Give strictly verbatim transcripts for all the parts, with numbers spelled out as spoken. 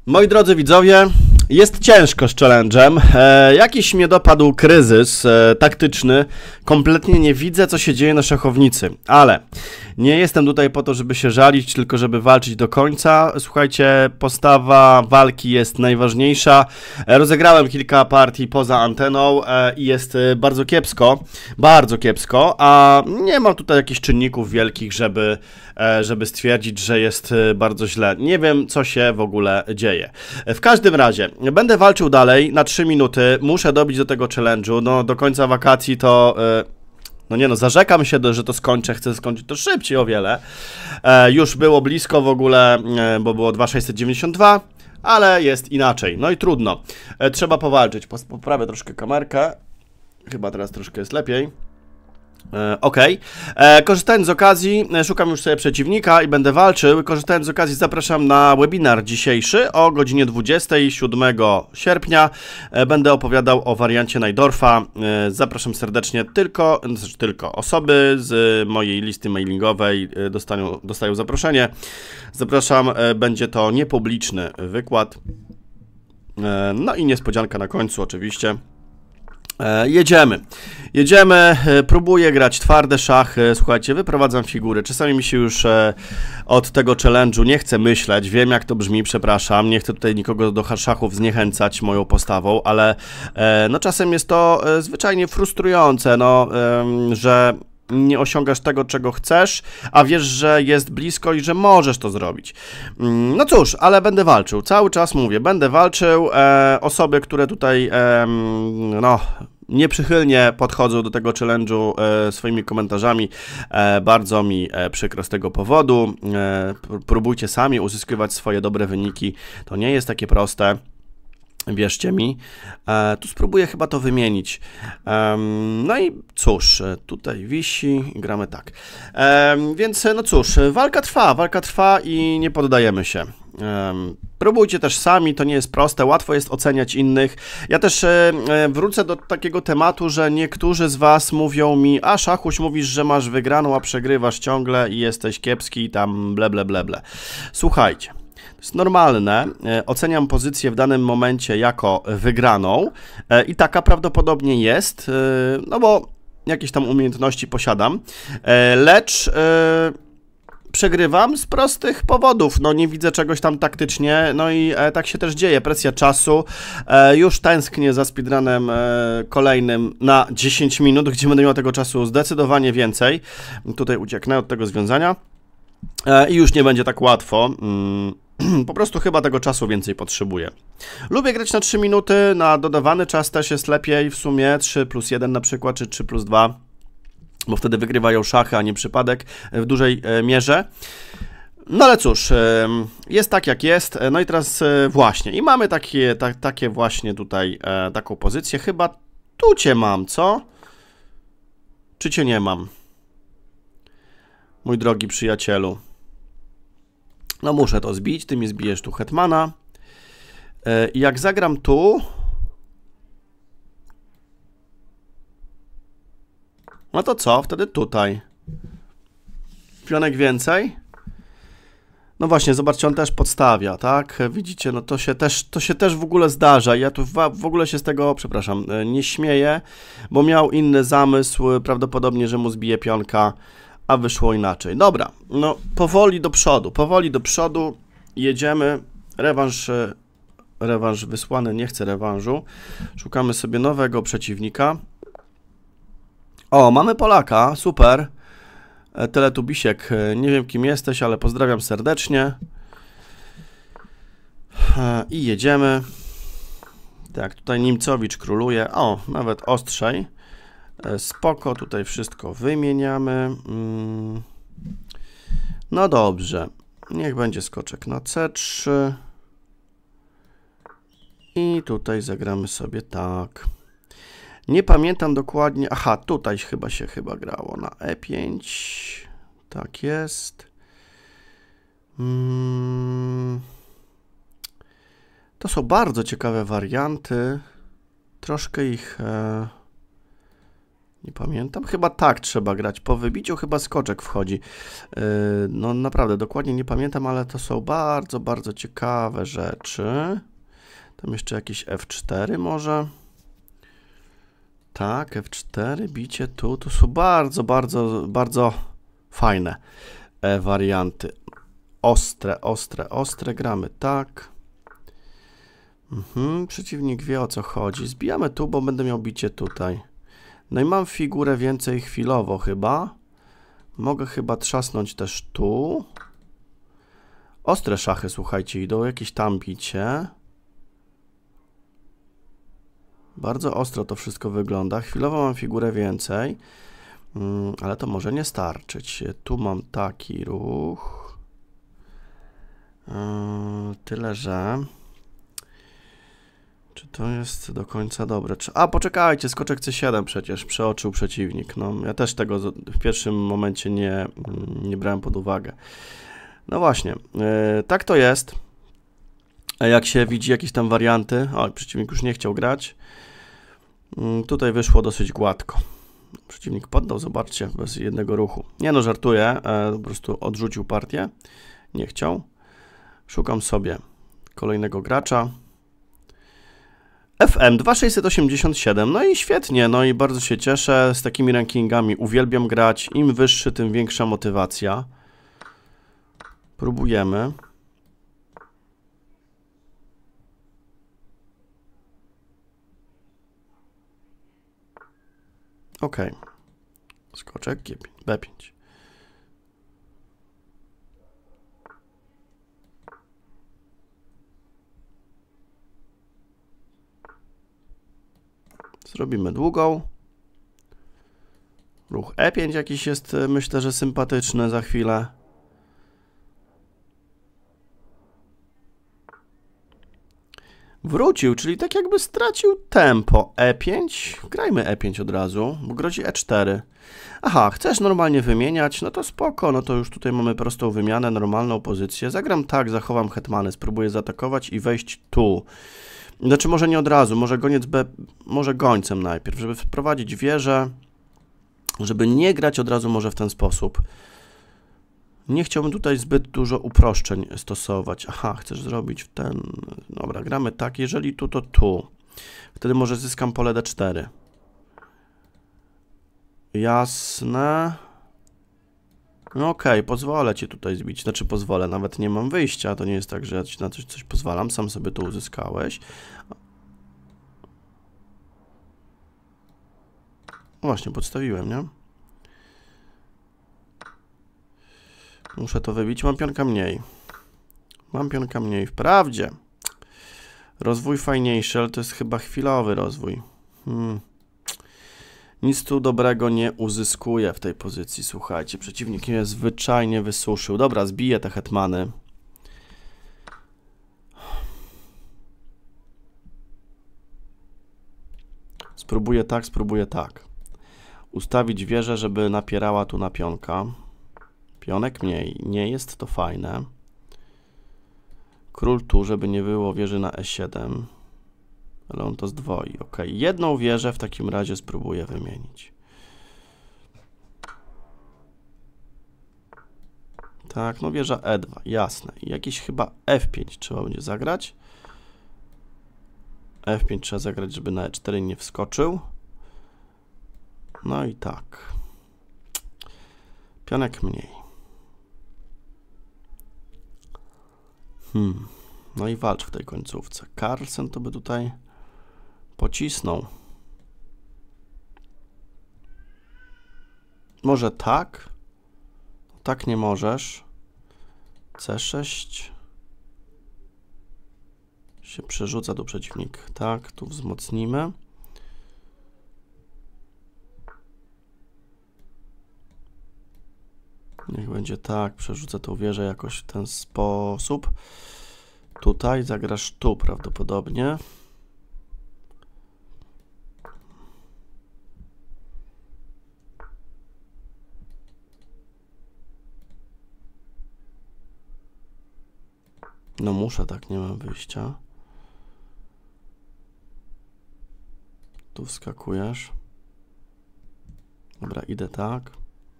Moi drodzy widzowie, jest ciężko z challenge'em. E, jakiś mnie dopadł kryzys e, taktyczny. Kompletnie nie widzę, co się dzieje na szachownicy. Ale nie jestem tutaj po to, żeby się żalić, tylko żeby walczyć do końca. Słuchajcie, postawa walki jest najważniejsza. E, rozegrałem kilka partii poza anteną e, i jest e, bardzo kiepsko. Bardzo kiepsko, a nie mam tutaj jakichś czynników wielkich, żeby, e, żeby stwierdzić, że jest e, bardzo źle. Nie wiem, co się w ogóle dzieje. W każdym razie, będę walczył dalej na trzy minuty, muszę dobić do tego challenge'u, no do końca wakacji to, yy, no nie no, zarzekam się, do, że to skończę, chcę skończyć to szybciej o wiele. E, już było blisko w ogóle, e, bo było dwa tysiące sześćset dziewięćdziesiąt dwa, ale jest inaczej, no i trudno. E, trzeba powalczyć, poprawię troszkę kamerkę, chyba teraz troszkę jest lepiej. E, ok, e, korzystając z okazji, e, szukam już sobie przeciwnika i będę walczył. Korzystając z okazji zapraszam na webinar dzisiejszy o godzinie dwudziestej siódmego sierpnia. E, będę opowiadał o wariancie Najdorfa. E, zapraszam serdecznie, tylko, znaczy tylko osoby z mojej listy mailingowej e, dostają, dostają zaproszenie. Zapraszam, e, będzie to niepubliczny wykład. E, no i niespodzianka na końcu oczywiście. E, jedziemy, jedziemy, e, próbuję grać twarde szachy, słuchajcie, wyprowadzam figury, czasami mi się już e, od tego challenge'u nie chce myśleć, wiem jak to brzmi, przepraszam, nie chcę tutaj nikogo do szachów zniechęcać moją postawą, ale e, no czasem jest to e, zwyczajnie frustrujące, no, e, że nie osiągasz tego, czego chcesz, a wiesz, że jest blisko i że możesz to zrobić. No cóż, ale będę walczył. Cały czas mówię, będę walczył. E, osoby, które tutaj e, no, nieprzychylnie podchodzą do tego challenge'u e, swoimi komentarzami, e, bardzo mi e, przykro z tego powodu. E, próbujcie sami uzyskiwać swoje dobre wyniki. To nie jest takie proste. Wierzcie mi, e, tu spróbuję chyba to wymienić. E, no i cóż, tutaj wisi, gramy tak. E, więc no cóż, walka trwa, walka trwa i nie poddajemy się. E, próbujcie też sami, to nie jest proste, łatwo jest oceniać innych. Ja też e, wrócę do takiego tematu, że niektórzy z was mówią mi, a Szachuś, mówisz, że masz wygraną, a przegrywasz ciągle i jesteś kiepski i tam ble, ble, ble, ble. Słuchajcie. To jest normalne, oceniam pozycję w danym momencie jako wygraną i taka prawdopodobnie jest, no bo jakieś tam umiejętności posiadam, lecz przegrywam z prostych powodów, no nie widzę czegoś tam taktycznie, no i tak się też dzieje, presja czasu, już tęsknię za speedrunem kolejnym na dziesięć minut, gdzie będę miał tego czasu zdecydowanie więcej, tutaj ucieknę od tego związania i już nie będzie tak łatwo. Po prostu chyba tego czasu więcej potrzebuję. Lubię grać na trzy minuty, na dodawany czas też jest lepiej, w sumie trzy plus jeden na przykład, czy trzy plus dwa, bo wtedy wygrywają szachy, a nie przypadek w dużej mierze. No ale cóż, jest tak jak jest, no i teraz właśnie, i mamy takie, ta, takie właśnie tutaj taką pozycję, chyba tu cię mam, co? Czy cię nie mam? Mój drogi przyjacielu. No muszę to zbić, ty mi zbijesz tu hetmana. I jak zagram tu... No to co? Wtedy tutaj. Pionek więcej. No właśnie, zobaczcie, on też podstawia, tak? Widzicie, no to się też, to się też w ogóle zdarza. Ja tu w, w ogóle się z tego, przepraszam, nie śmieję, bo miał inny zamysł, prawdopodobnie, że mu zbije pionka, a wyszło inaczej. Dobra, no powoli do przodu, powoli do przodu, jedziemy, rewanż, rewanż wysłany, nie chcę rewanżu, szukamy sobie nowego przeciwnika. O, mamy Polaka, super, Teletubisiek, nie wiem kim jesteś, ale pozdrawiam serdecznie i jedziemy. Tak, tutaj Nimcowicz króluje, o, nawet ostrzej. Spoko, tutaj wszystko wymieniamy. No dobrze, niech będzie skoczek na C trzy. I tutaj zagramy sobie tak. Nie pamiętam dokładnie, aha, tutaj chyba się chyba grało na E pięć. Tak jest. To są bardzo ciekawe warianty. Troszkę ich... Nie pamiętam. Chyba tak trzeba grać. Po wybiciu chyba skoczek wchodzi. Yy, no naprawdę, dokładnie nie pamiętam, ale to są bardzo, bardzo ciekawe rzeczy. Tam jeszcze jakieś F cztery może. Tak, F cztery, bicie tu. To są bardzo, bardzo, bardzo fajne e, warianty. Ostre, ostre, ostre. Gramy tak. Mhm, przeciwnik wie, o co chodzi. Zbijamy tu, bo będę miał bicie tutaj. No i mam figurę więcej chwilowo chyba. Mogę chyba trzasnąć też tu. Ostre szachy, słuchajcie, idą. Jakieś tam bicie. Bardzo ostro to wszystko wygląda. Chwilowo mam figurę więcej. Hmm, ale to może nie starczyć. Tu mam taki ruch. Yy, tyle, że... Czy to jest do końca dobre? A, poczekajcie, skoczek C siedem przecież przeoczył przeciwnik. No, ja też tego w pierwszym momencie nie, nie brałem pod uwagę. No właśnie, yy, tak to jest. Jak się widzi jakieś tam warianty, o, przeciwnik już nie chciał grać. Yy, tutaj wyszło dosyć gładko. Przeciwnik poddał, zobaczcie, bez jednego ruchu. Nie no, żartuję, yy, po prostu odrzucił partię. Nie chciał. Szukam sobie kolejnego gracza. F M dwa tysiące sześćset osiemdziesiąt siedem, no i świetnie, no i bardzo się cieszę z takimi rankingami, uwielbiam grać, im wyższy, tym większa motywacja. Próbujemy. Ok. Skoczek G pięć, B pięć. Zrobimy długą. Ruch E pięć jakiś jest, myślę, że sympatyczny za chwilę. Wrócił, czyli tak jakby stracił tempo. E pięć. Grajmy E pięć od razu, bo grozi E cztery. Aha, chcesz normalnie wymieniać? No to spoko, no to już tutaj mamy prostą wymianę, normalną pozycję. Zagram tak, zachowam hetmany, spróbuję zaatakować i wejść tu. Znaczy może nie od razu, może goniec B, może gońcem najpierw, żeby wprowadzić wieżę, żeby nie grać od razu może w ten sposób. Nie chciałbym tutaj zbyt dużo uproszczeń stosować. Aha, chcesz zrobić w ten... Dobra, gramy tak, jeżeli tu, to tu. Wtedy może zyskam pole D cztery. Jasne. No okej, okay, pozwolę ci tutaj zbić. Znaczy pozwolę, nawet nie mam wyjścia. To nie jest tak, że ja ci na coś, coś pozwalam. Sam sobie to uzyskałeś. Właśnie, podstawiłem, nie? Muszę to wybić. Mam pionka mniej. Mam pionka mniej. Wprawdzie. Rozwój fajniejszy, ale to jest chyba chwilowy rozwój. Hmm. Nic tu dobrego nie uzyskuję w tej pozycji, słuchajcie. Przeciwnik mnie zwyczajnie wysuszył. Dobra, zbiję te hetmany. Spróbuję tak, spróbuję tak. Ustawić wieżę, żeby napierała tu na pionka. Pionek mniej. Nie jest to fajne. Król tu, żeby nie było wieży na E siedem. Ale on to zdwoi. Ok, jedną wieżę w takim razie spróbuję wymienić. Tak, no wieża E dwa, jasne. I jakiś chyba F pięć trzeba będzie zagrać. F pięć trzeba zagrać, żeby na E cztery nie wskoczył. No i tak. Pionek mniej. Hmm. No i walcz w tej końcówce. Carlsen to by tutaj pocisnął. Może tak? Tak nie możesz. C sześć. Się przerzuca do przeciwnika. Tak, tu wzmocnimy. Niech będzie tak, przerzucę tą wieżę jakoś w ten sposób. Tutaj zagrasz tu prawdopodobnie. No muszę tak, nie mam wyjścia. Tu wskakujesz. Dobra, idę tak.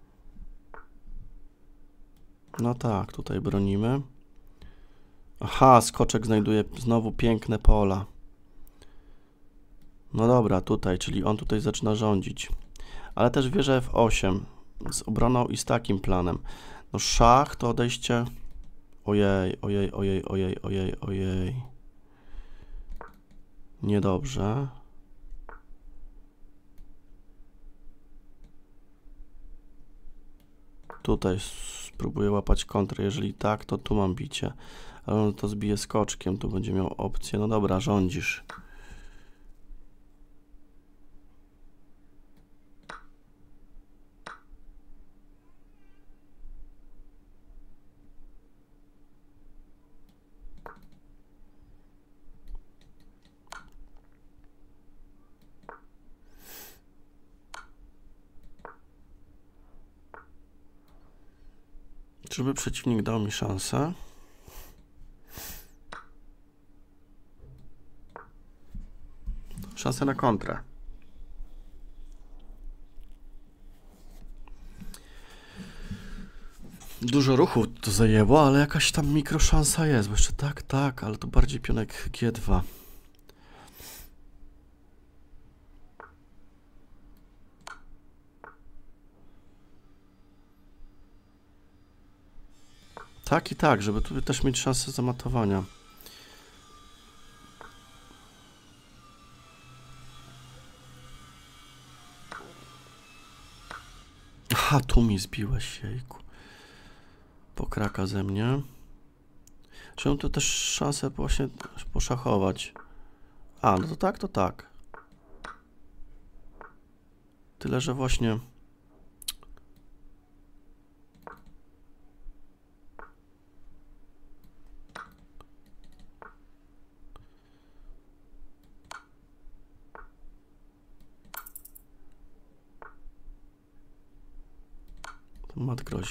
No tak, tutaj bronimy. Aha, skoczek znajduje znowu piękne pola. No dobra, tutaj, czyli on tutaj zaczyna rządzić. Ale też wieża F osiem z obroną i z takim planem. No szach to odejście... Ojej, ojej, ojej, ojej, ojej, ojej. Niedobrze. Tutaj spróbuję łapać kontrę. Jeżeli tak, to tu mam bicie. Ale on to zbije skoczkiem. Tu będzie miał opcję. No dobra, rządzisz. Żeby przeciwnik dał mi szansę. Szansę na kontrę. Dużo ruchu to zajęło, ale jakaś tam mikroszansa jest. Bo jeszcze tak, tak, ale to bardziej pionek G dwa. Tak i tak, żeby tu też mieć szansę zamatowania. Aha, tu mi zbiłeś, jejku. Pokraka ze mnie. Trzeba tu też szansę właśnie poszachować. A, no to tak, to tak. Tyle, że właśnie... Mat grozi.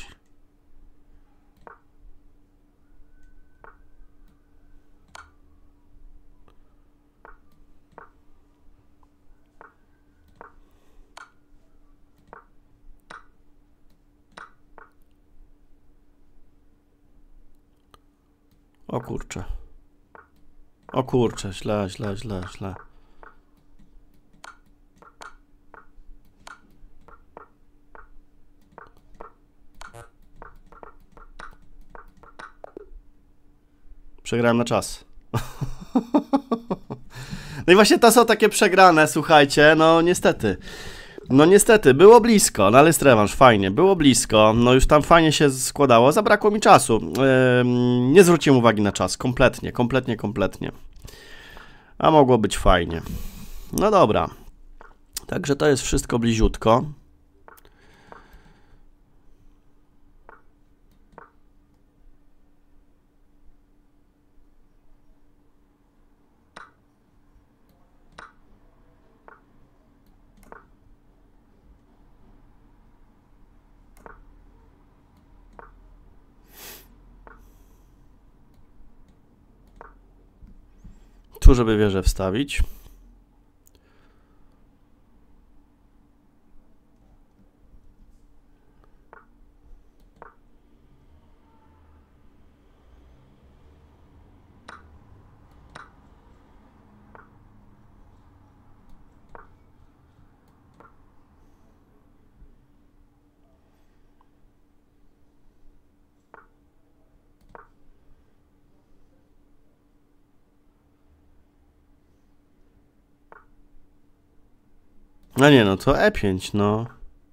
O kurczę. O kurczę, źle, źle, źle, źle. Przegrałem na czas. No i właśnie to są takie przegrane, słuchajcie, no niestety. No niestety, było blisko, no ale jest rewanż, fajnie, było blisko, no już tam fajnie się składało, zabrakło mi czasu. Yy, nie zwróciłem uwagi na czas, kompletnie, kompletnie, kompletnie. A mogło być fajnie. No dobra. Także to jest wszystko bliziutko. Tu, żeby wieżę wstawić. No nie, no to E pięć, no.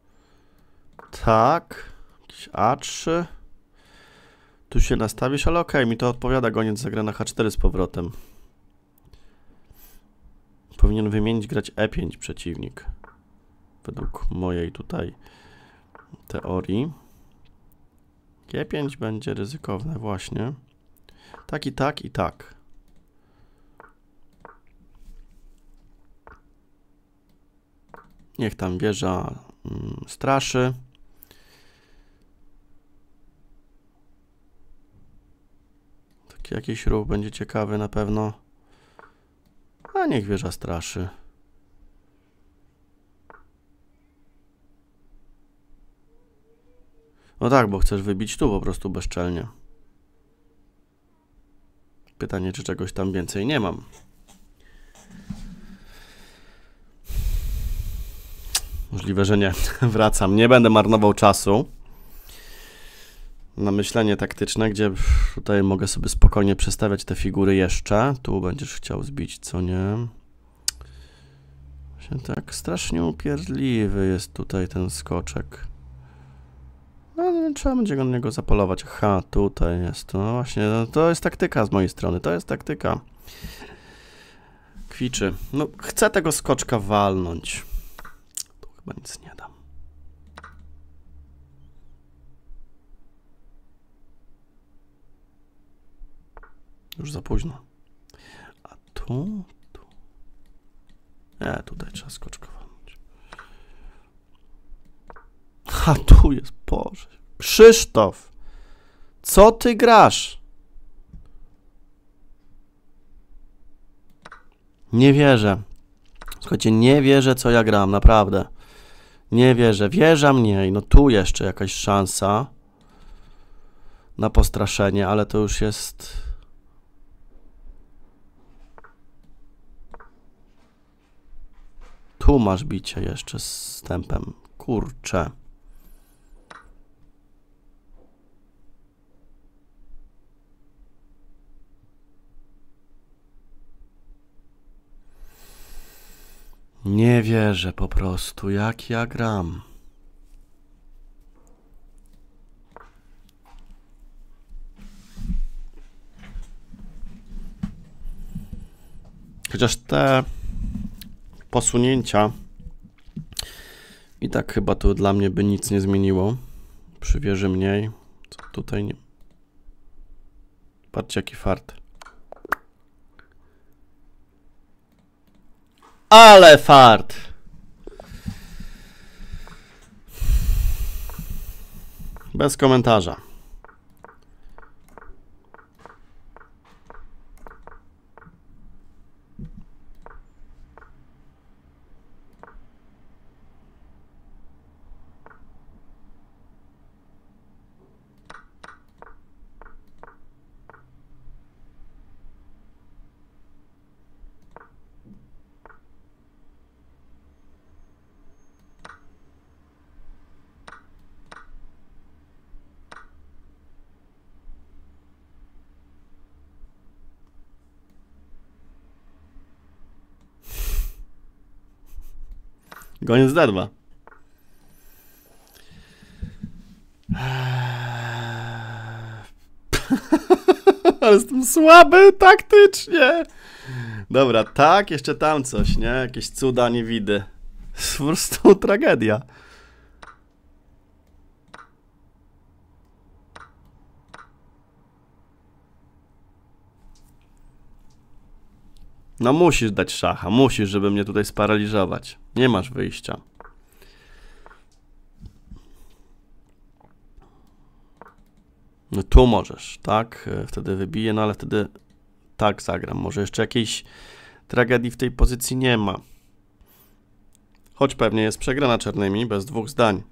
Tak. Jakiś A trzy. Tu się nastawisz, ale okej, okay, mi to odpowiada. Goniec zagra na H cztery z powrotem. Powinien wymienić, grać E pięć przeciwnik. Według mojej tutaj teorii. G pięć będzie ryzykowne właśnie. Tak i tak i tak. Niech tam wieża mm, straszy. Taki jakiś ruch będzie ciekawy na pewno. A niech wieża straszy. No tak, bo chcesz wybić tu po prostu bezczelnie. Pytanie, czy czegoś tam więcej nie mam. Możliwe, że nie. Wracam. Nie będę marnował czasu na myślenie taktyczne, gdzie tutaj mogę sobie spokojnie przestawiać te figury jeszcze. Tu będziesz chciał zbić, co nie? Właśnie tak strasznie upierdliwy jest tutaj ten skoczek. No, trzeba będzie na niego zapolować. Aha, tutaj jest. No właśnie, no, to jest taktyka z mojej strony. To jest taktyka. Kwiczy. No, chcę tego skoczka walnąć. Tu chyba nic nie dam. Już za późno. A tu? Tu. Nie, tutaj trzeba skoczka walnąć. A tu jest, Boże. Krzysztof! Co ty grasz? Nie wierzę. Słuchajcie, nie wierzę, co ja gram, naprawdę. Nie wierzę. Wierzę mniej. No tu jeszcze jakaś szansa na postraszenie, ale to już jest... Tu masz bicie jeszcze z tempem. Kurczę. Nie wierzę po prostu, jak ja gram. Chociaż te posunięcia i tak chyba to dla mnie by nic nie zmieniło. Przy wieży mniej. Co tutaj nie... Patrzcie, jaki fart. Ale fart! Bez komentarza. Goniec D dwa. Ale jestem słaby taktycznie. Dobra, tak, jeszcze tam coś, nie? Jakieś cuda nie widzę. Po prostu tragedia. No musisz dać szacha, musisz, żeby mnie tutaj sparaliżować. Nie masz wyjścia. No tu możesz, tak? Wtedy wybiję, no ale wtedy tak zagram. Może jeszcze jakiejś tragedii w tej pozycji nie ma. Choć pewnie jest przegrana czarnymi, bez dwóch zdań.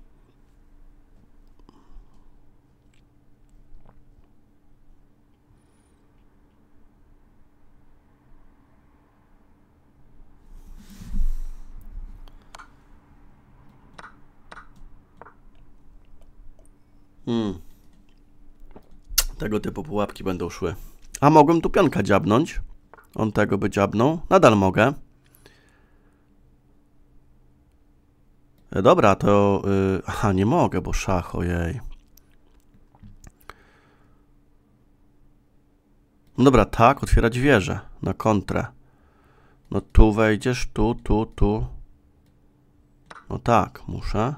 Hmm. Tego typu pułapki będą szły. A mogłem tu pionka dziabnąć. On tego by dziabnął. Nadal mogę. E, dobra, to... Yy, aha, nie mogę, bo szach, ojej. No dobra, tak, otwierać wieżę na kontrę. No tu wejdziesz, tu, tu, tu. No tak, muszę.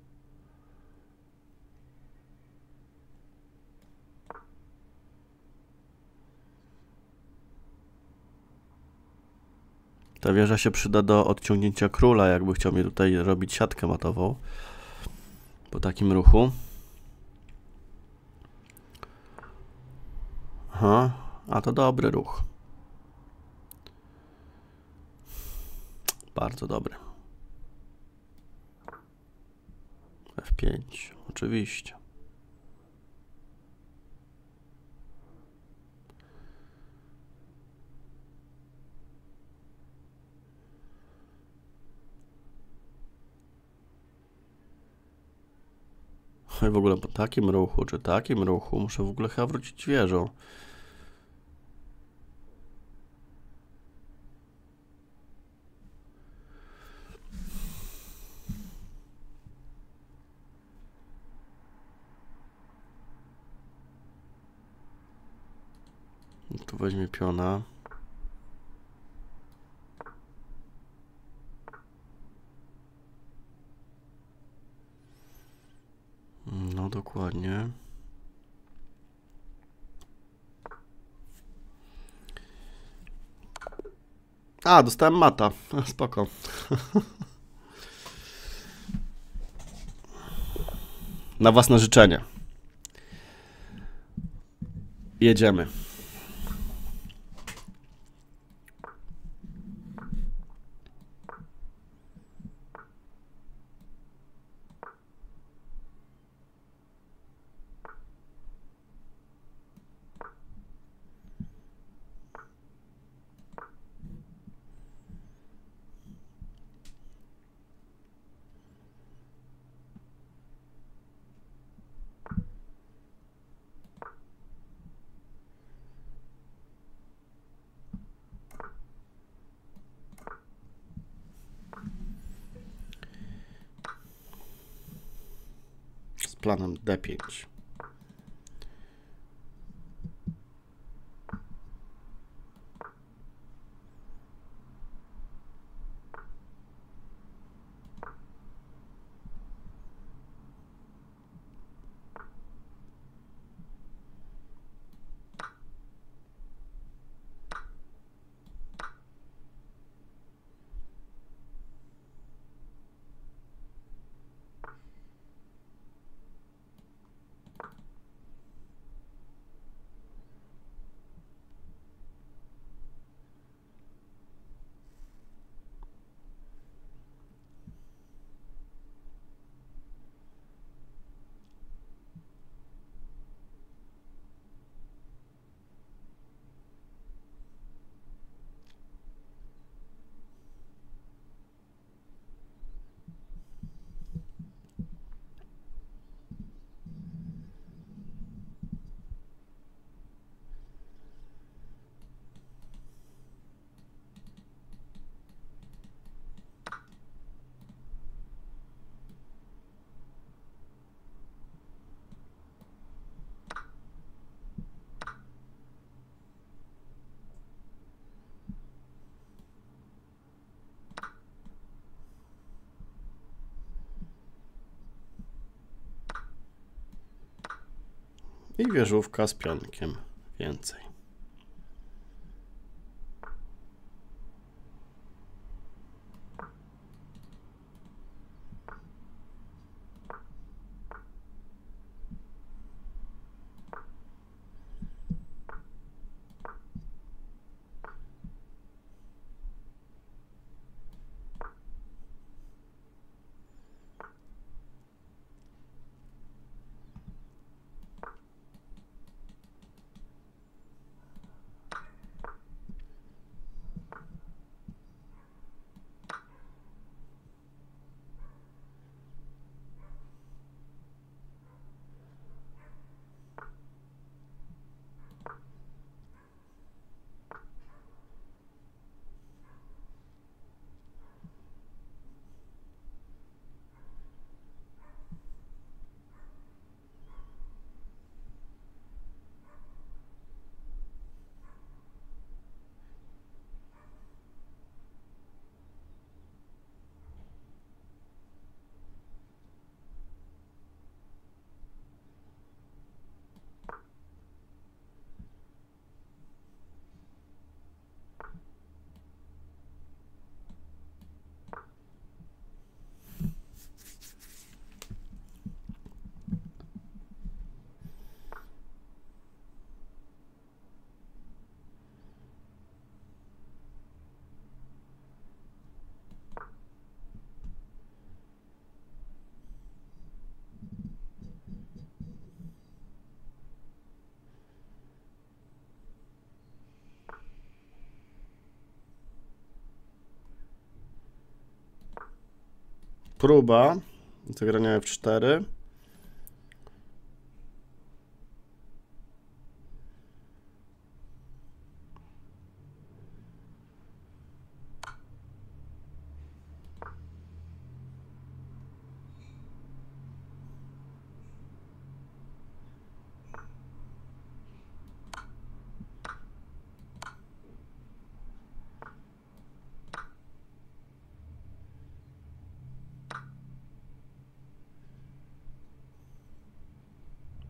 Ta wieża się przyda do odciągnięcia króla, jakby chciał mi tutaj robić siatkę matową. Po takim ruchu. Aha, a to dobry ruch. Bardzo dobry. F pięć, oczywiście. w ogóle po takim ruchu, czy takim ruchu, muszę w ogóle chyba wrócić wieżą. Tu weźmie piona. No dokładnie. A, dostałem mata. Spoko. Na własne życzenie. Jedziemy. Z planem D pięć. I wieżówka z pionkiem. Więcej. Próba zagrania F cztery.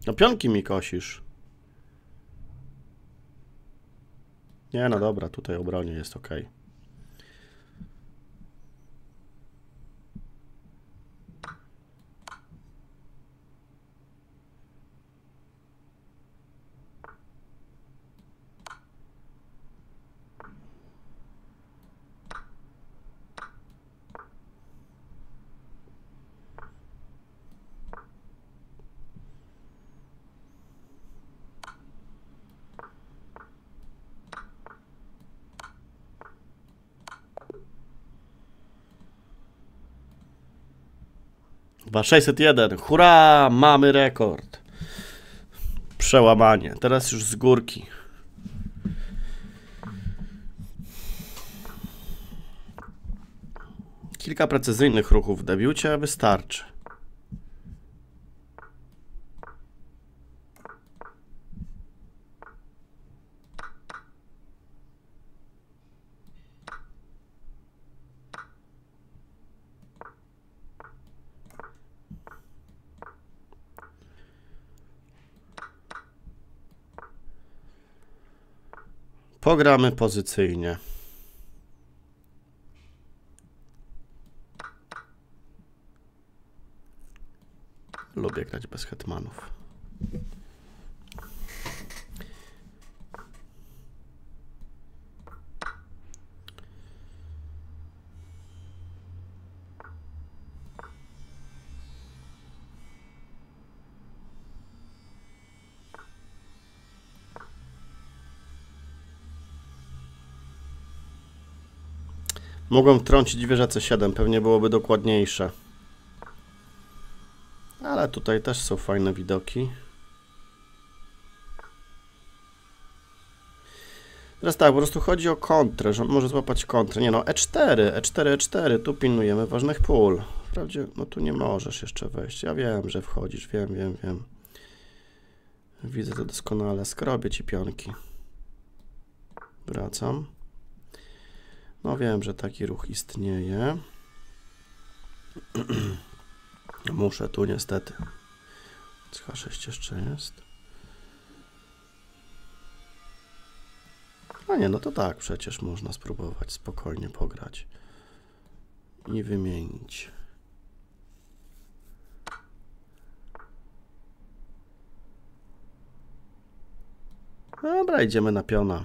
No pionki mi kosisz. Nie, no dobra, tutaj obronie jest ok. Chyba sześćset jeden. Hurra! Mamy rekord. Przełamanie. Teraz już z górki. Kilka precyzyjnych ruchów w debiucie wystarczy. Pogramy pozycyjnie. Lubię grać bez hetmanów. Mogłem wtrącić wieżę C siedem, pewnie byłoby dokładniejsze. Ale tutaj też są fajne widoki. Teraz tak, po prostu chodzi o kontrę, że on może złapać kontrę. Nie no, E cztery, E cztery, E cztery, tu pilnujemy ważnych pól. Wprawdzie, no tu nie możesz jeszcze wejść. Ja wiem, że wchodzisz, wiem, wiem, wiem. Widzę to doskonale. Skrobię ci pionki. Wracam. No wiem, że taki ruch istnieje. Muszę tu niestety. H sześć jeszcze jest. A nie, no to tak, przecież można spróbować spokojnie pograć i wymienić. Dobra, idziemy na piona.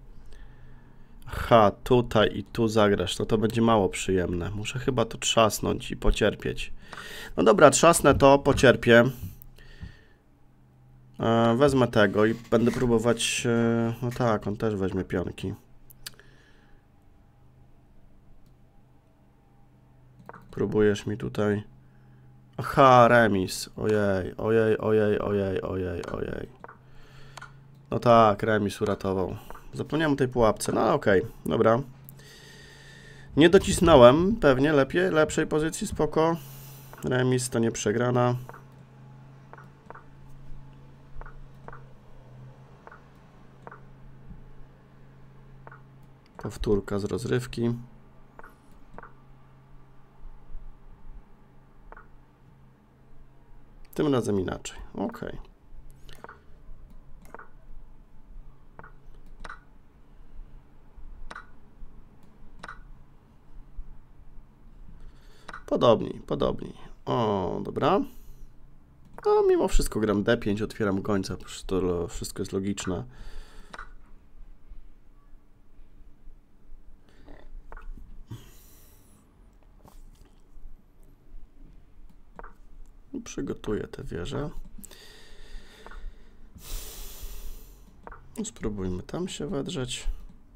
Aha, tutaj i tu zagrasz, no to będzie mało przyjemne. Muszę chyba to trzasnąć i pocierpieć. No dobra, trzasnę to, pocierpię. E, wezmę tego i będę próbować... E, no tak, on też weźmie pionki. Próbujesz mi tutaj... Aha, remis. Ojej, ojej, ojej, ojej, ojej, ojej. No tak, remis uratował. Zapomniałem o tej pułapce, no okej, okay, dobra. Nie docisnąłem, pewnie lepiej, lepszej pozycji, spoko. Remis to nie przegrana. Powtórka z rozrywki. Tym razem inaczej, okej. Okay. Podobni, podobni. O, dobra. No, mimo wszystko gram D pięć, otwieram gońca, przecież to wszystko jest logiczne. Przygotuję tę wieżę. Spróbujmy tam się wedrzeć.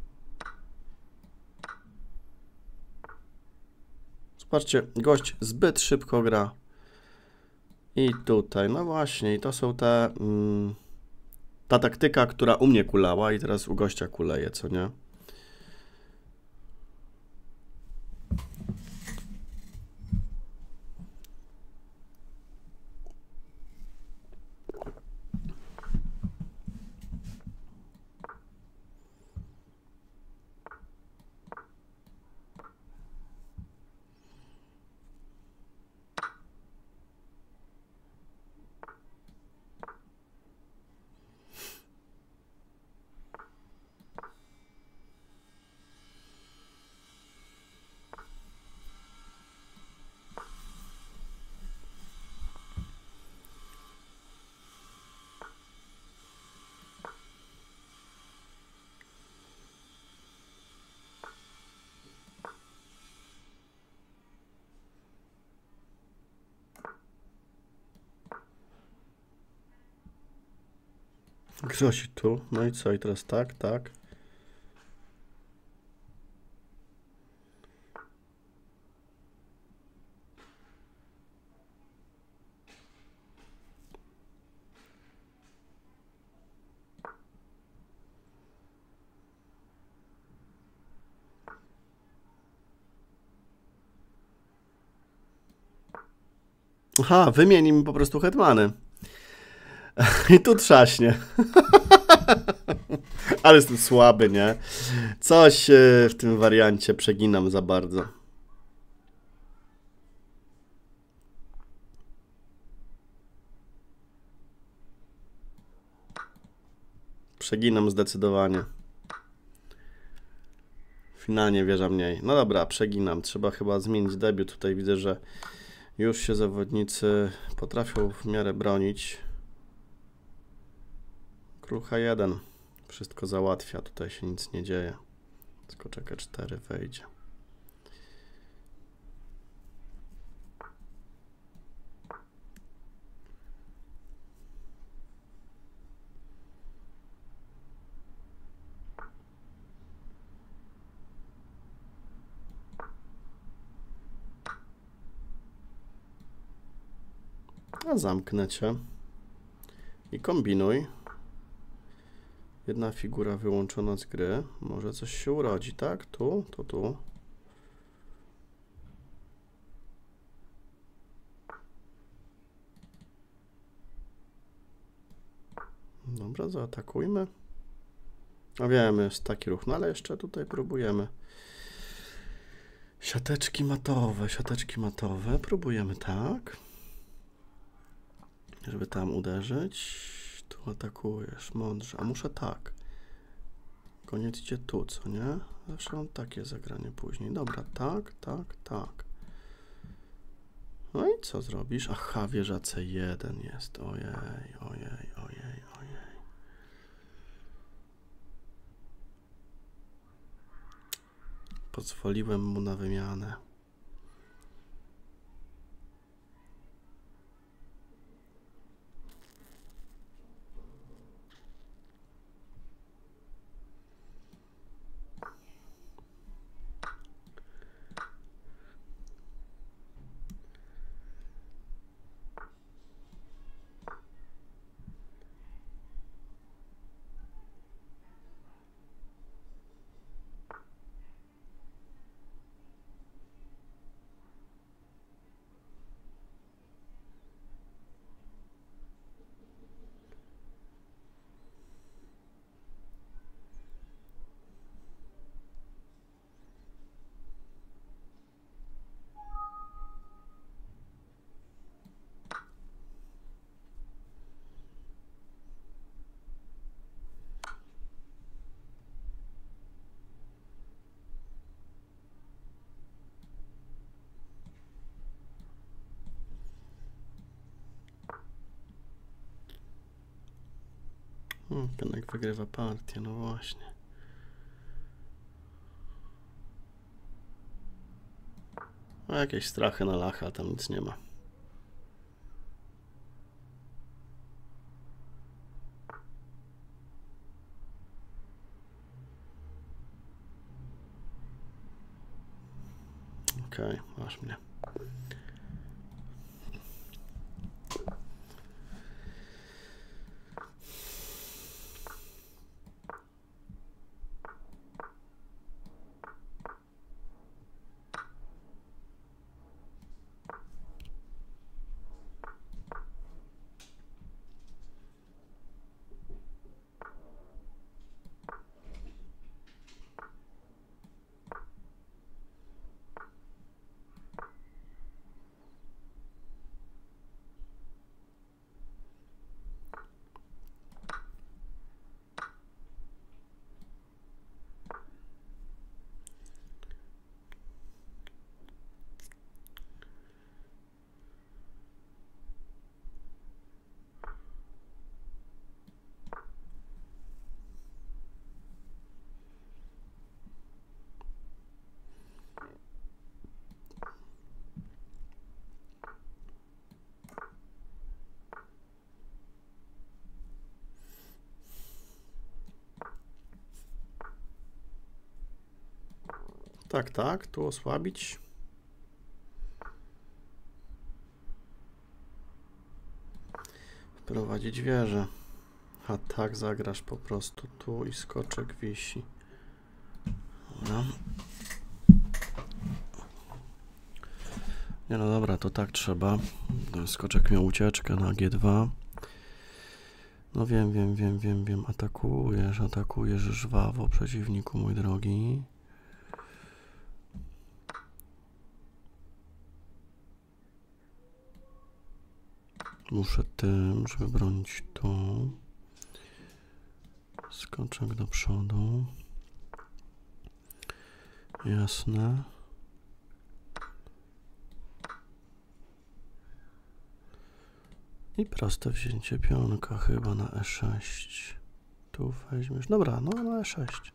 Zobaczcie, gość zbyt szybko gra. I tutaj, no właśnie, i to są te... Mm, ta taktyka, która u mnie kulała i teraz u gościa kuleje, co nie? Grozi tu. No i co? I teraz tak, tak. Aha, wymieni mi po prostu hetmany. I tu trzaśnie. Ale jestem słaby, nie? Coś w tym wariancie przeginam za bardzo. Przeginam zdecydowanie. Finalnie wieża mniej. No dobra, przeginam. Trzeba chyba zmienić debiut. Tutaj widzę, że już się zawodnicy potrafią w miarę bronić. Król H jeden. Wszystko załatwia. Tutaj się nic nie dzieje. Tylko czeka cztery wejdzie. A zamknę cię. I kombinuj. Jedna figura wyłączona z gry. Może coś się urodzi, tak? Tu, to tu. Dobra, zaatakujmy. A wiemy, jest taki ruch, no ale jeszcze tutaj próbujemy. Siateczki matowe, siateczki matowe. Próbujemy tak. Żeby tam uderzyć. Tu atakujesz, mądrze. A muszę tak. Koniec idzie tu, co nie? Zawsze mam takie zagranie później. Dobra, tak, tak, tak. No i co zrobisz? Aha, wieża C jeden jest. Ojej, ojej, ojej, ojej. Pozwoliłem mu na wymianę. Hmm, Kenek wygrywa partię, no właśnie. No, jakieś strachy na lacha, a tam nic nie ma. Okej, okay, masz mnie. Tak, tak, tu osłabić. Wprowadzić wieżę. A tak zagrasz po prostu tu i skoczek wisi. Dobra. Nie no dobra, to tak trzeba. Skoczek miał ucieczkę na G dwa. No wiem, wiem, wiem, wiem, wiem. Atakujesz, atakujesz żwawo, przeciwniku mój drogi. Muszę tym, żeby bronić tu. Skoczek do przodu. Jasne. I proste wzięcie pionka chyba na E sześć. Tu weźmiesz. Dobra, no na E sześć.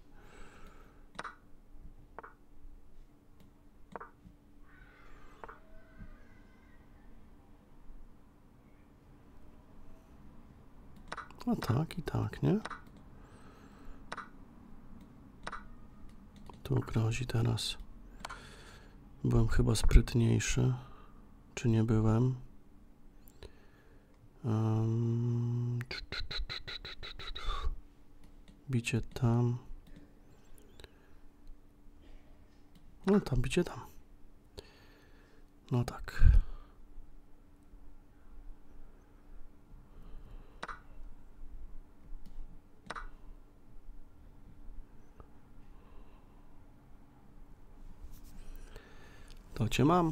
No tak i tak, nie? Tu grozi teraz. Byłem chyba sprytniejszy. Czy nie byłem? Um, bicie tam. No tam, bicie tam. No tak. To cię mam.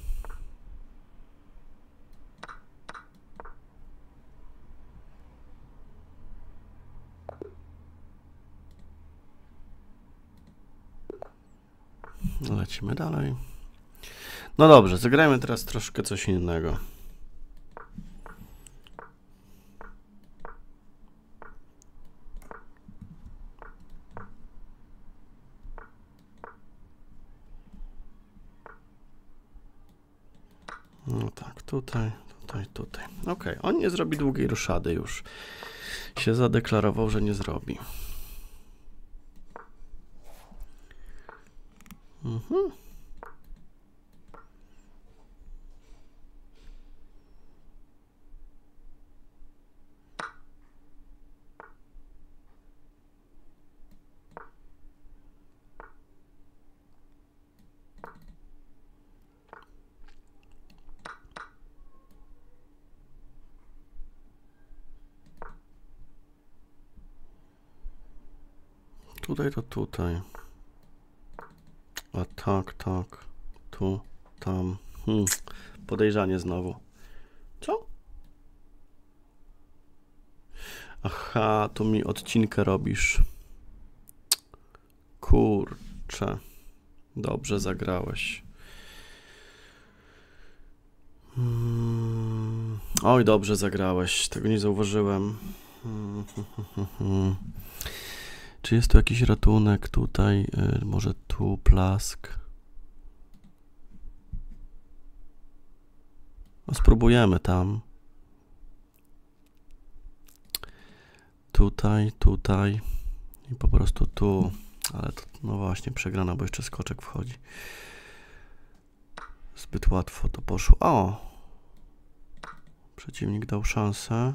Lecimy dalej. No dobrze, zagrajmy teraz troszkę coś innego. No tak, tutaj, tutaj, tutaj. Ok, on nie zrobi długiej ruszady już. Się zadeklarował, że nie zrobi. Mhm. Tutaj to tutaj. A tak, tak. Tu, tam. Hmm. Podejrzanie znowu. Co? Aha, tu mi odcinkę robisz. Kurczę. Dobrze zagrałeś. Hmm. Oj, dobrze zagrałeś. Tego nie zauważyłem. Hmm. Czy jest tu jakiś ratunek tutaj? Yy, może tu plask? No spróbujemy tam. Tutaj, tutaj i po prostu tu. Ale to, no właśnie, przegrana, bo jeszcze skoczek wchodzi. Zbyt łatwo to poszło. O! Przeciwnik dał szansę.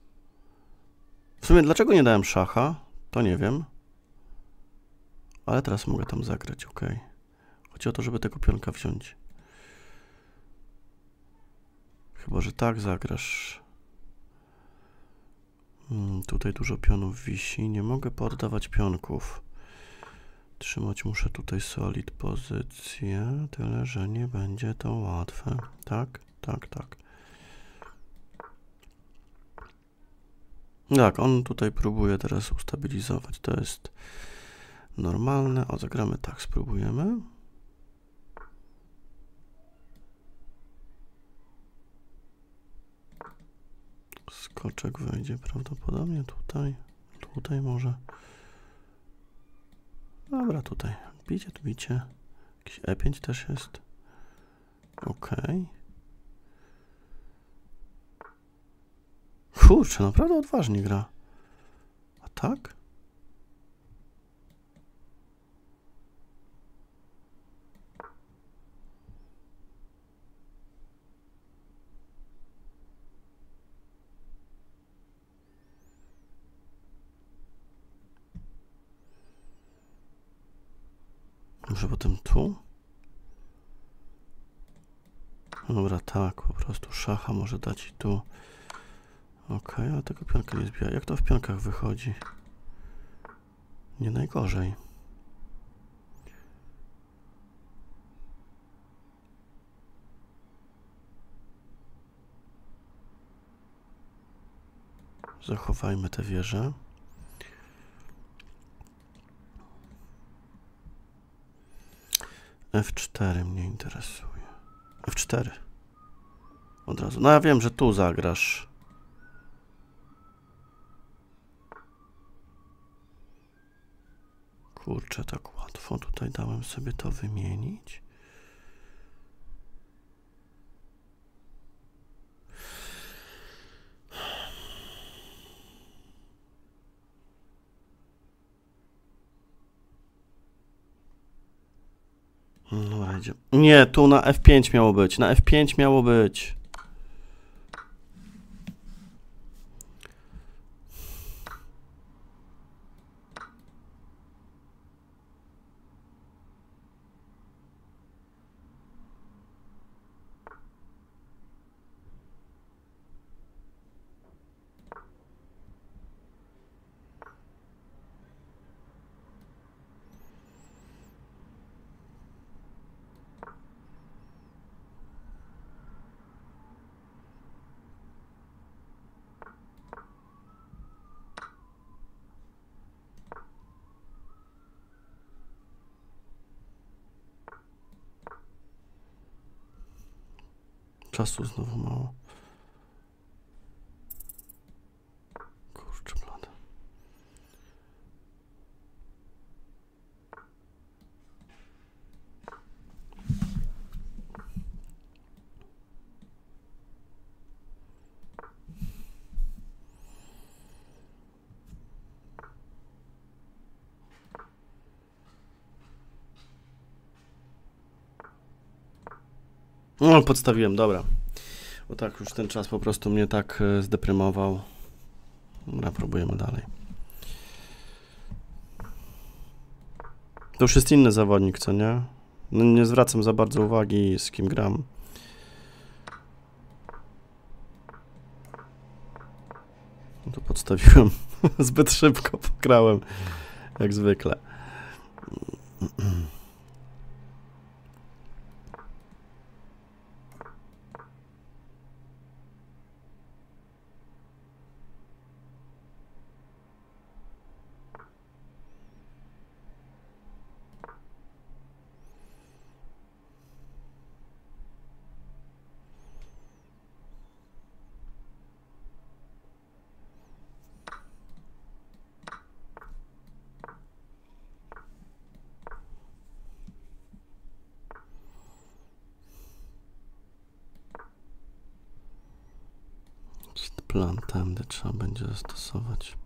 W sumie dlaczego nie dałem szacha? To nie wiem. Ale teraz mogę tam zagrać, ok. Chodzi o to, żeby tego pionka wziąć. Chyba, że tak zagrasz. Hmm, tutaj dużo pionów wisi. Nie mogę poddawać pionków. Trzymać muszę tutaj solid pozycję. Tyle, że nie będzie to łatwe. Tak, tak, tak. Tak, on tutaj próbuje teraz ustabilizować. To jest normalne. O, zagramy tak, spróbujemy. Skoczek wejdzie prawdopodobnie tutaj. Tutaj może. Dobra, tutaj. Bicie, tu bicie. Jakiś E pięć też jest. Ok. Kurczę, naprawdę odważnie gra. A tak? Może potem tu? Dobra, tak, po prostu szacha może dać i tu. Ok, ale tego pionka nie zbija. Jak to w pionkach wychodzi? Nie najgorzej. Zachowajmy tę wieżę. F cztery mnie interesuje. F cztery. Od razu. No ja wiem, że tu zagrasz. Kurczę, tak łatwo tutaj dałem sobie to wymienić. No, idzie. Nie, tu na F pięć miało być. Na F pięć miało być. Czasu znowu mało. Kurczę, blada. No, podstawiłem, dobra. Bo tak już ten czas po prostu mnie tak zdeprymował. Dobra, próbujemy dalej. To już jest inny zawodnik, co nie? No, nie zwracam za bardzo uwagi, z kim gram. No to podstawiłem. Zbyt szybko pograłem, jak zwykle. Plan tędy trzeba będzie zastosować.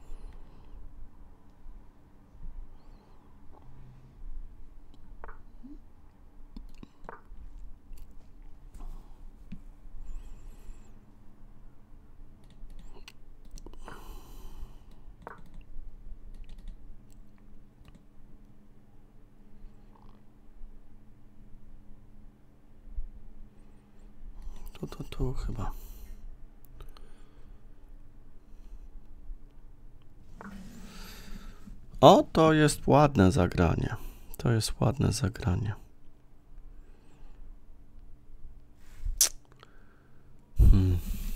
Tu, tu, tu chyba. O, to jest ładne zagranie. To jest ładne zagranie. Hmm.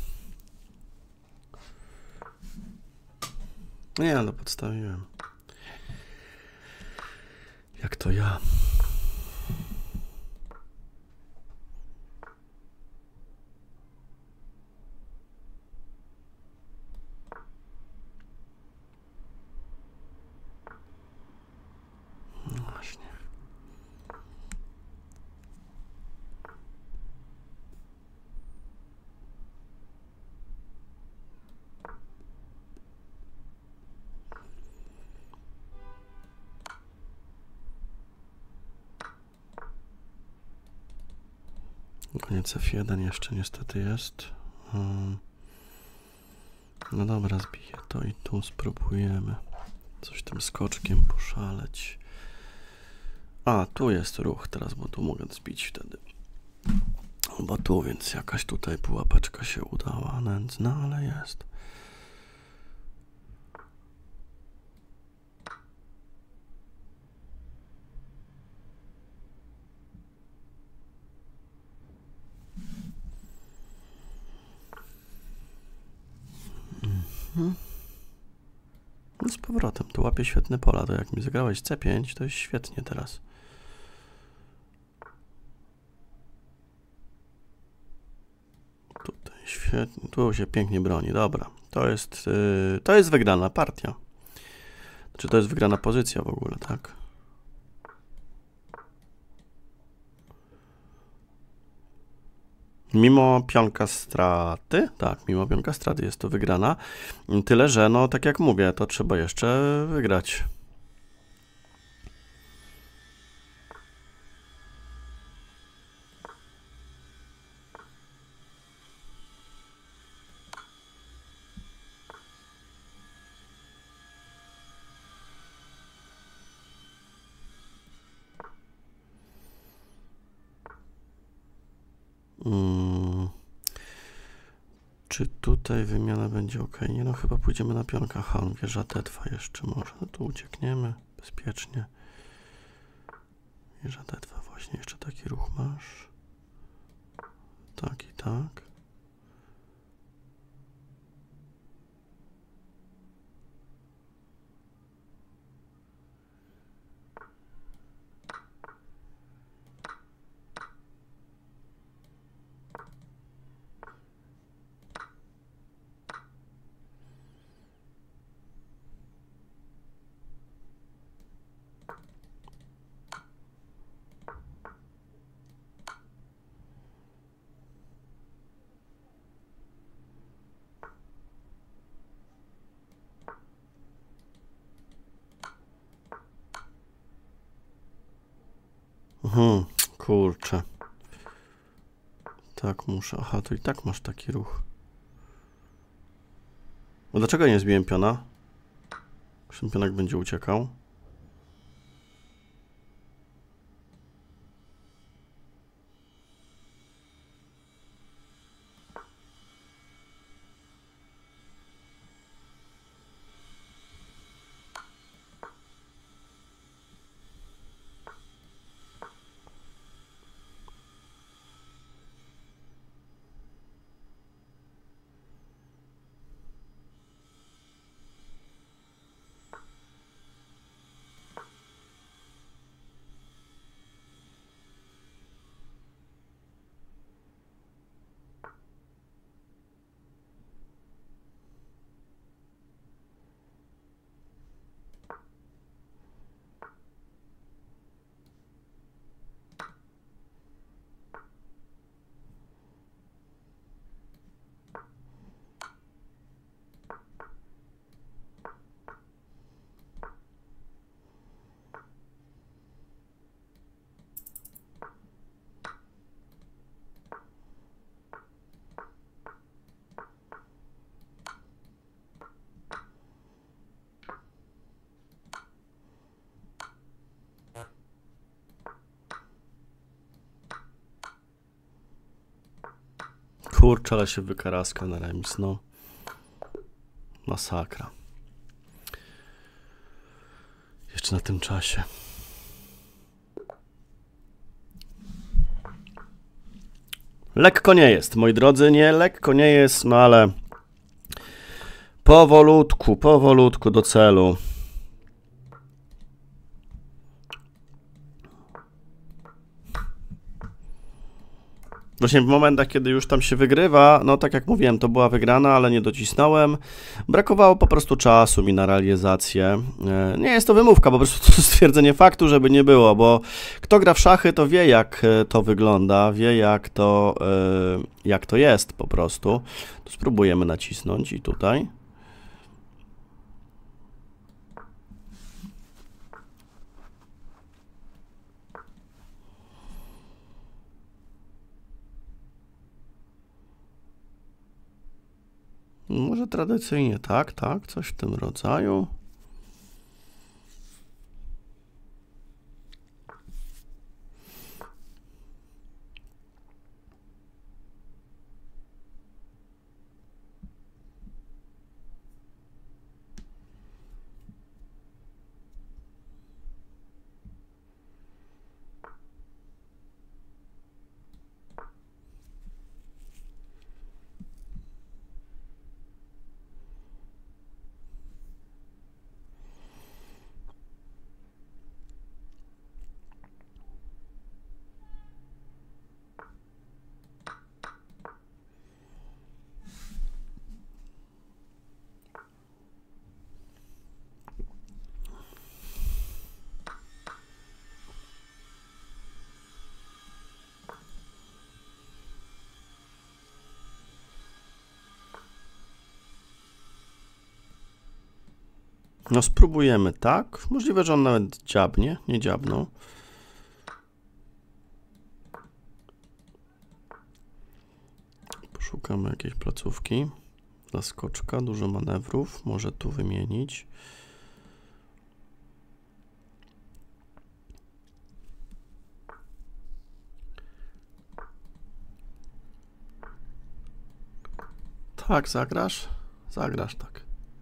Nie, no podstawiłem. Jak to ja? Właśnie. Koniec F jeden jeszcze niestety jest. Hmm. No dobra, zbiję to i tu spróbujemy coś tym skoczkiem poszaleć. A, tu jest ruch teraz, bo tu mogę zbić wtedy. Bo tu, więc jakaś tutaj pułapeczka się udała nędzna, ale jest. Mhm. No z powrotem, tu łapię świetne pola, to jak mi zagrałeś C pięć, to jest świetnie teraz. Tutaj świetnie, tu się pięknie broni, dobra. To jest, yy, to jest wygrana partia. Czy to jest wygrana pozycja w ogóle, tak? Mimo pionka straty, tak, mimo pionka straty jest to wygrana. Tyle, że no tak jak mówię, to trzeba jeszcze wygrać. Hmm. Czy tutaj wymiana będzie ok? Nie, no chyba pójdziemy na pionka H, wieża T dwa jeszcze może. No tu uciekniemy bezpiecznie. Wieża T dwa, właśnie jeszcze taki ruch masz. Tak i tak. Mhm, kurczę. Tak muszę. Aha, to i tak masz taki ruch. No dlaczego nie zbiłem piona? Ten pionek będzie uciekał. Kurczę, ale się wykaraska na remis, no. Masakra. Jeszcze na tym czasie. Lekko nie jest, moi drodzy, nie, lekko nie jest, no ale powolutku, powolutku do celu. Właśnie w momentach, kiedy już tam się wygrywa, no tak jak mówiłem, to była wygrana, ale nie docisnąłem. Brakowało po prostu czasu mi na realizację. Nie jest to wymówka, po prostu to stwierdzenie faktu, żeby nie było, bo kto gra w szachy, to wie, jak to wygląda, wie, jak to, jak to jest po prostu. To spróbujemy nacisnąć i tutaj. Może tradycyjnie tak, tak, coś w tym rodzaju. No spróbujemy, tak? Możliwe, że on nawet dziabnie, nie dziabnął. Poszukamy jakiejś placówki. Zaskoczka, dużo manewrów, może tu wymienić. Tak, zagrasz? Zagrasz, tak.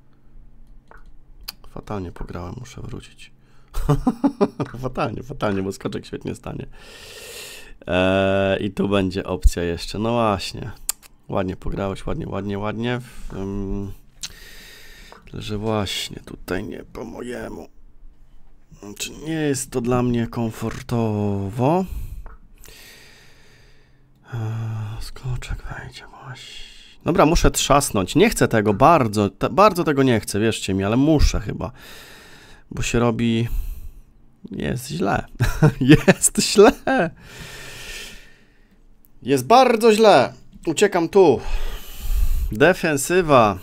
Fatalnie pograłem, muszę wrócić. fatalnie, fatalnie, bo skoczek świetnie stanie. Eee, I tu będzie opcja jeszcze. No właśnie. Ładnie pograłeś, ładnie, ładnie, ładnie. Um, tyle, że właśnie tutaj nie po mojemu. Znaczy nie jest to dla mnie komfortowo. Eee, skoczek wejdzie właśnie. Dobra, muszę trzasnąć. Nie chcę tego, bardzo, te, bardzo tego nie chcę, wierzcie mi, ale muszę chyba. Bo się robi... Jest źle. Jest źle. Jest bardzo źle. Uciekam tu. Defensywa.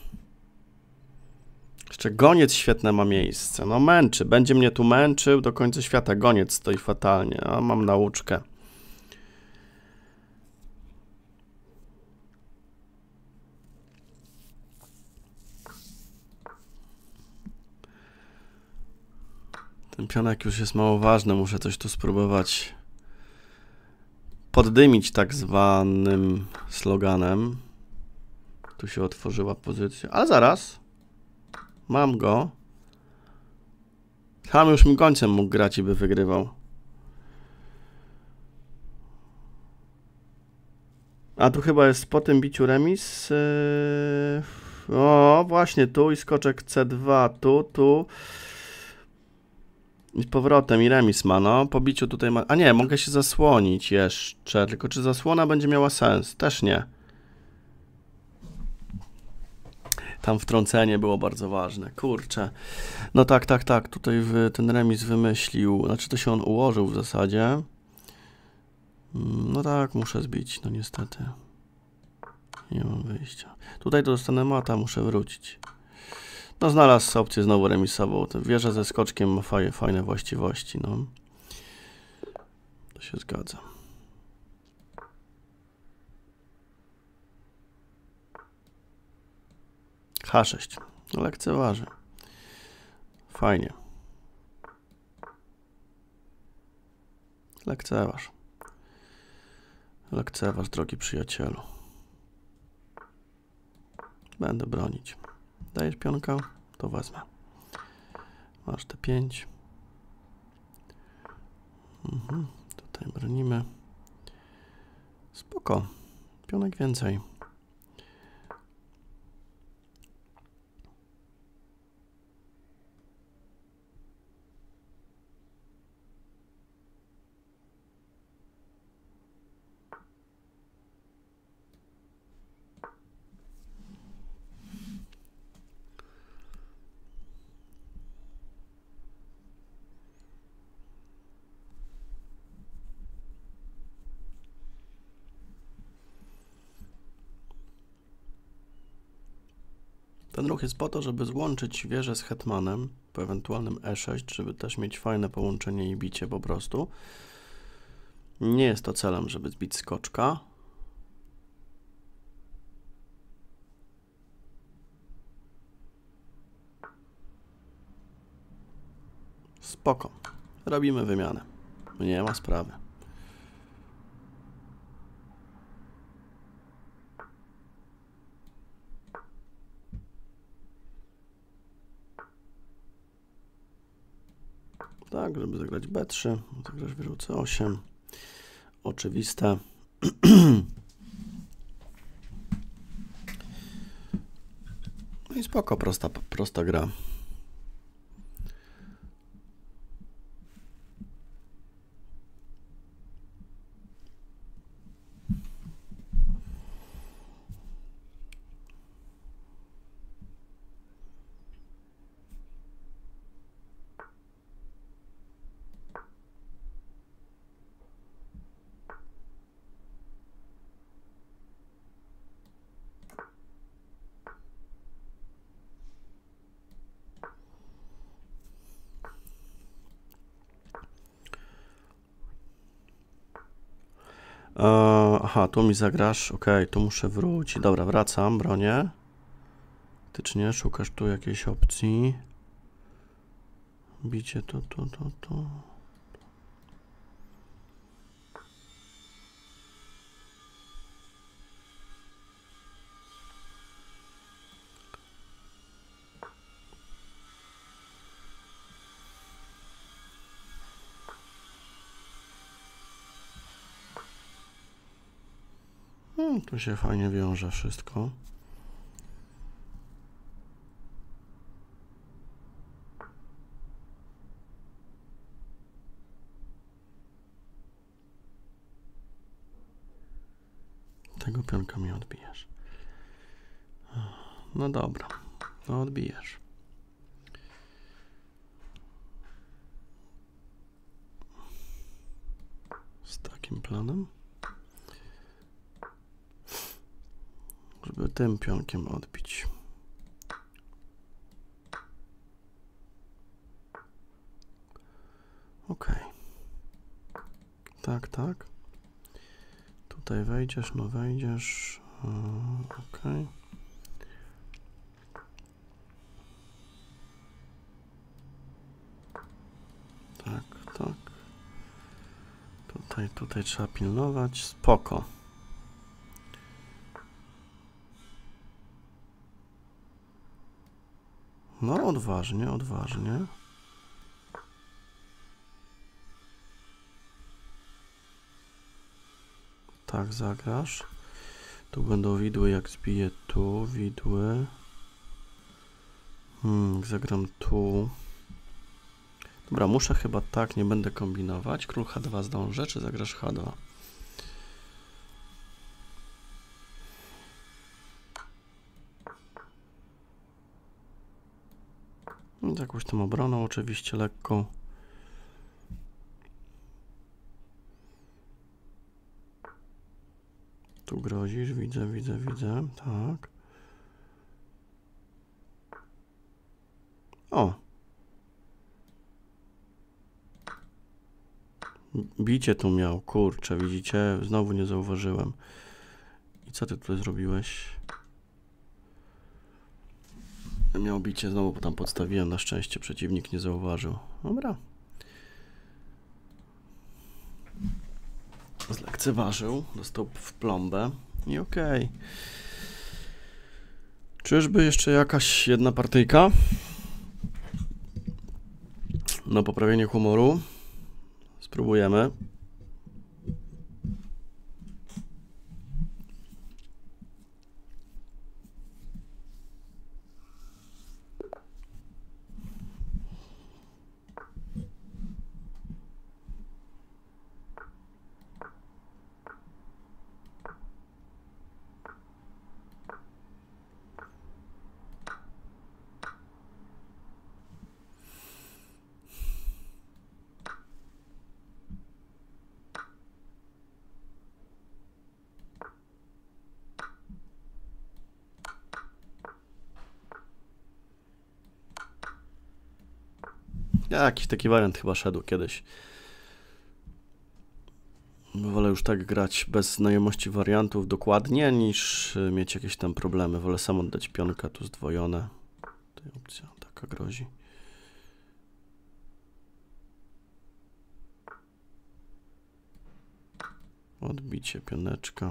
Jeszcze goniec świetne ma miejsce. No męczy. Będzie mnie tu męczył do końca świata. Goniec stoi fatalnie. A mam nauczkę. Ten pionek już jest mało ważny. Muszę coś tu spróbować poddymić tak zwanym sloganem. Tu się otworzyła pozycja. Ale zaraz. Mam go. Ham już mi gońcem mógł grać i by wygrywał. A tu chyba jest po tym biciu remis. Yy... O, właśnie tu i skoczek C dwa. Tu, tu. I z powrotem i remis ma, no. Po biciu tutaj ma... A nie, mogę się zasłonić jeszcze. Tylko czy zasłona będzie miała sens? Też nie. Tam wtrącenie było bardzo ważne. Kurczę. No tak, tak, tak. Tutaj w, ten remis wymyślił. Znaczy to się on ułożył w zasadzie. No tak, muszę zbić. No niestety. Nie mam wyjścia. Tutaj to dostanę mata, muszę wrócić. No znalazł opcję znowu remisową. Wieża ze skoczkiem ma fajne, fajne właściwości, no. To się zgadza. H sześć. Lekceważy. Fajnie. Lekceważ. Lekceważ, drogi przyjacielu. Będę bronić. Dajesz pionka? To wezmę. Masz te pięć. Mhm. Tutaj bronimy. Spoko. Pionek więcej. Ten ruch jest po to, żeby złączyć wieżę z hetmanem po ewentualnym E sześć, żeby też mieć fajne połączenie i bicie po prostu. Nie jest to celem, żeby zbić skoczka. Spoko. Robimy wymianę. Nie ma sprawy. Tak, żeby zagrać B trzy, zagrasz wieżą C osiem. Oczywiste. No i spoko, prosta, prosta gra. E, aha, tu mi zagrasz. Okej, okay, tu muszę wrócić. Dobra, wracam, bronię. Faktycznie, szukasz tu jakiejś opcji. Bicie tu, tu, tu, tu. Hmm, tu się fajnie wiąże wszystko. Tego pionka mi odbijesz. No dobra, no odbijesz. Z takim planem, żeby tym pionkiem odbić. Ok. Tak, tak. Tutaj wejdziesz, no wejdziesz. Ok. Tak, tak. Tutaj, tutaj trzeba pilnować. Spoko. No, odważnie, odważnie. Tak zagrasz. Tu będą widły, jak zbiję tu, widły. Hmm, zagram tu. Dobra, muszę chyba tak, nie będę kombinować. Król H dwa zdążę, czy zagrasz H dwa? Z jakąś tam obroną oczywiście lekką. Tu grozisz, widzę, widzę, widzę, tak. O! Bicie tu miał, kurczę, widzicie? Znowu nie zauważyłem. I co ty tutaj zrobiłeś? Miał bicie, znowu bo tam podstawiłem, na szczęście przeciwnik nie zauważył. Dobra. Zlekceważył, dostał w plombę i okej. Okay. Czyżby jeszcze jakaś jedna partyjka? Na poprawienie humoru. Spróbujemy. Jakiś taki wariant chyba szedł kiedyś. Wolę już tak grać bez znajomości wariantów dokładnie, niż mieć jakieś tam problemy. Wolę sam oddać pionka tu zdwojone. Tutaj opcja taka grozi. Odbicie pioneczka.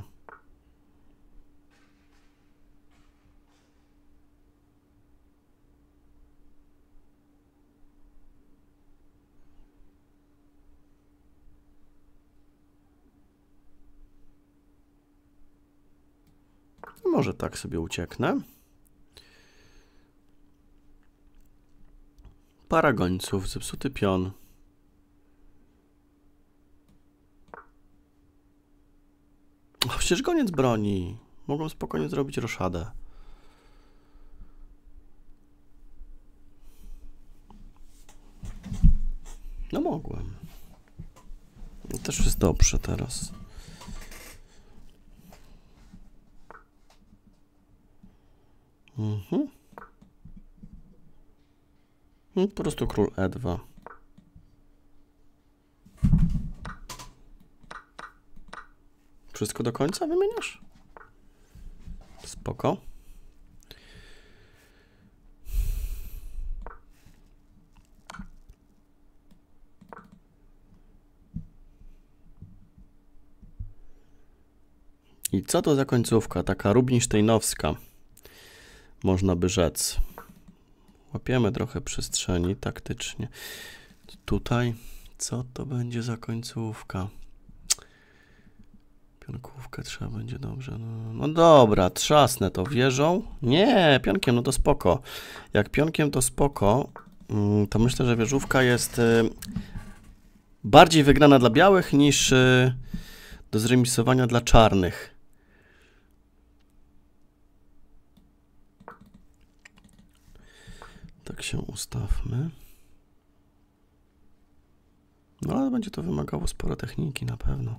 Może tak sobie ucieknę. Para gońców, zepsuty pion. O, przecież goniec broni. Mogą spokojnie zrobić roszadę. No mogłem. Też jest dobrze teraz. Mhm. No, po prostu król E dwa. Wszystko do końca wymieniasz? Spoko. I co to za końcówka? Taka rubinsteinowska, można by rzec. Łapiemy trochę przestrzeni taktycznie. Tutaj, co to będzie za końcówka? Pionkówkę trzeba będzie dobrze. No, no dobra, trzasnę to wieżą. Nie, pionkiem, no to spoko. Jak pionkiem to spoko, to myślę, że wieżówka jest bardziej wygrana dla białych niż do zremisowania dla czarnych. Tak się ustawmy. No ale będzie to wymagało sporo techniki na pewno.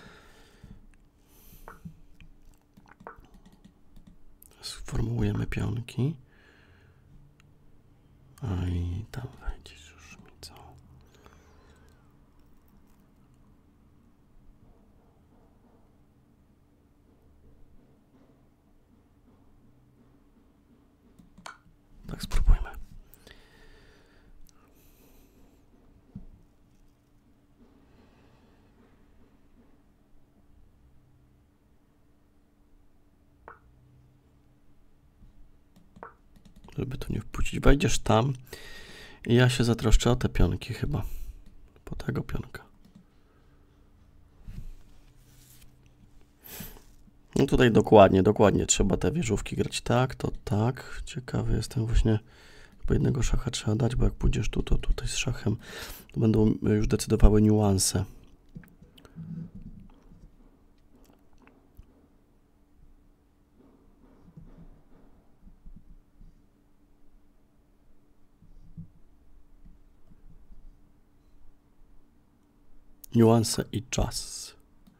Sformułujemy pionki. A i tam wejdziesz już mi co. Tak spróbujmy. Żeby tu nie wpuścić. Wejdziesz tam i ja się zatroszczę o te pionki chyba. Po tego pionka. No tutaj dokładnie, dokładnie trzeba te wieżówki grać tak, to tak. Ciekawy jestem właśnie, bo jednego szacha trzeba dać, bo jak pójdziesz tu, to tutaj z szachem to będą już decydowały niuanse. Niuanse i czas.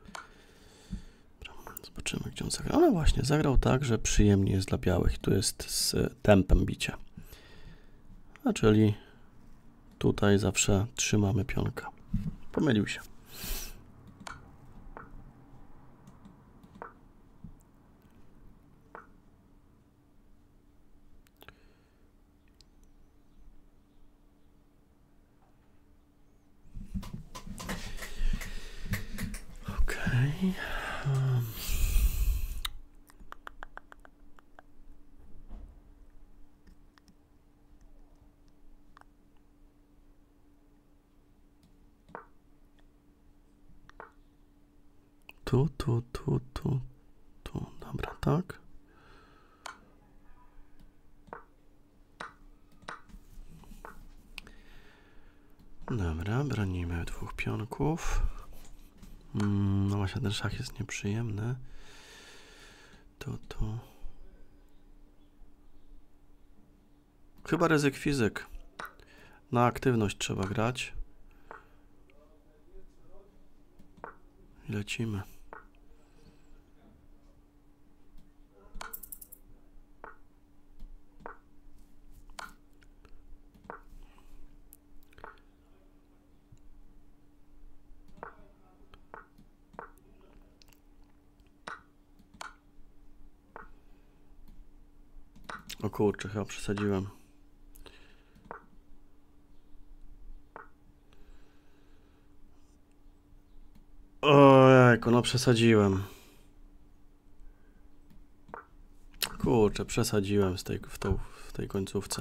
Zobaczymy, gdzie on zagrał. No właśnie, zagrał tak, że przyjemnie jest dla białych. Tu jest z tempem bicia. A czyli tutaj zawsze trzymamy pionka. Pomylił się. Okej. Um. Tu, tu, tu, tu, tu. Dobra, tak. Dobra, bronimy dwóch pionków. No właśnie, ten szach jest nieprzyjemny. Tu, tu. Chyba ryzyk fizyk. Na aktywność trzeba grać. I lecimy. O kurczę, chyba przesadziłem. Ojejku, no przesadziłem. Kurczę, przesadziłem z tej, w, tą, w tej końcówce.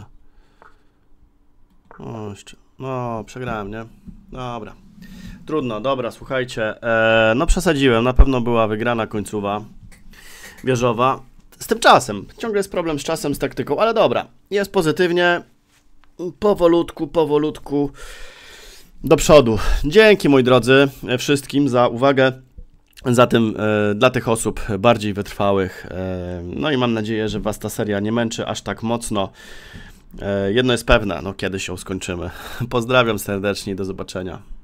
O, jeszcze. No, przegrałem, nie? Dobra. Trudno, dobra, słuchajcie. E, no przesadziłem, na pewno była wygrana końcowa wieżowa. Z tym czasem. Ciągle jest problem z czasem, z taktyką, ale dobra. Jest pozytywnie. Powolutku, powolutku do przodu. Dzięki, moi drodzy, wszystkim za uwagę. Zatem e, dla tych osób bardziej wytrwałych. E, no i mam nadzieję, że was ta seria nie męczy aż tak mocno. E, jedno jest pewne, no kiedyś ją skończymy. Pozdrawiam serdecznie i do zobaczenia.